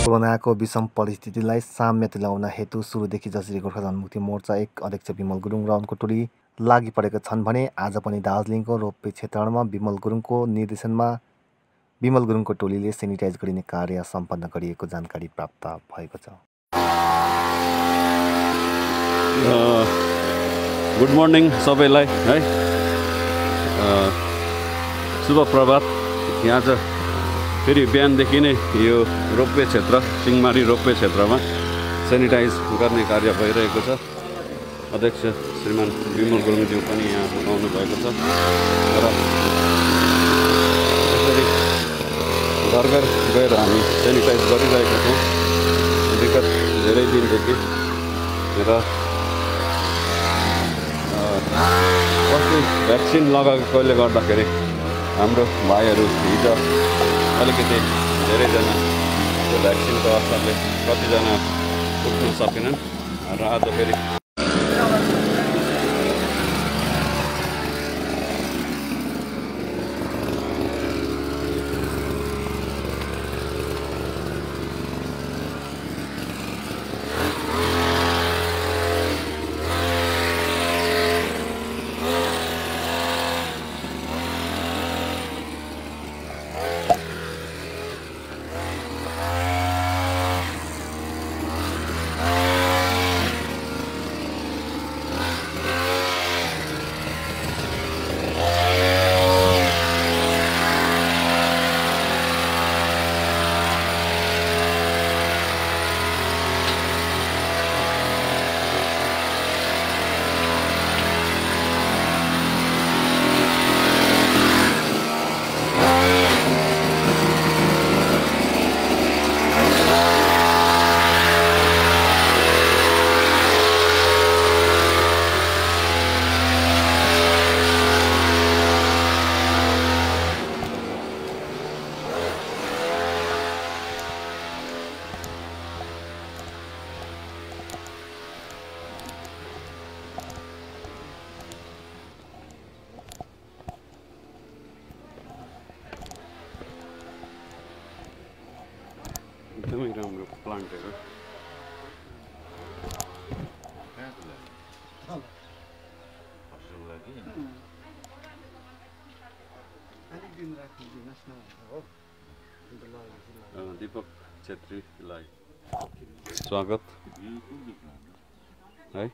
कोरोनाको विषम परिस्थितिलाई साम्य तुल्याउन हेतु सुरुदेखि जसरी गोर्खा जनमुक्ति मोर्चा एक अध्यक्ष विमल गुरुङ र उनको टोली लागि परेका छन् भने आज पनि दार्जिलिङको रोपवे क्षेत्रमा विमल गुरुङको निर्देशनमा विमल गुरुङको टोलीले सेनिटाइज गरिने कार्य सम्पन्न गरिएको जानकारी प्राप्त भएको छ। गुड मर्निङ सबैलाई है, शुभ प्रभात। यहाँ चाहिँ फेरि बिहानदेखि नै यो रोपवे क्षेत्र सिंहमारी रोपवे क्षेत्रमा सेनिटाइज गर्ने कार्य भइरहेको छ। अध्यक्ष श्रीमान विमल गुरुङज्यू पनि यहाँ आउनु भएको छ र यसरी घर घर गएर हामी सेनिटाइज गरिरहेका छौँ विगत धेरै दिनदेखि। र अस्ति भ्याक्सिन लगाएकोले गर्दाखेरि हाम्रो भाइहरू हिजो अलिकति धेरैजना त्यो भ्याक्सिनको असरले कतिजना उठ्न सकेनन् र आज फेरि एकदमै राम्रो प्लान्टहरू दीपक छेत्रीलाई स्वागत है।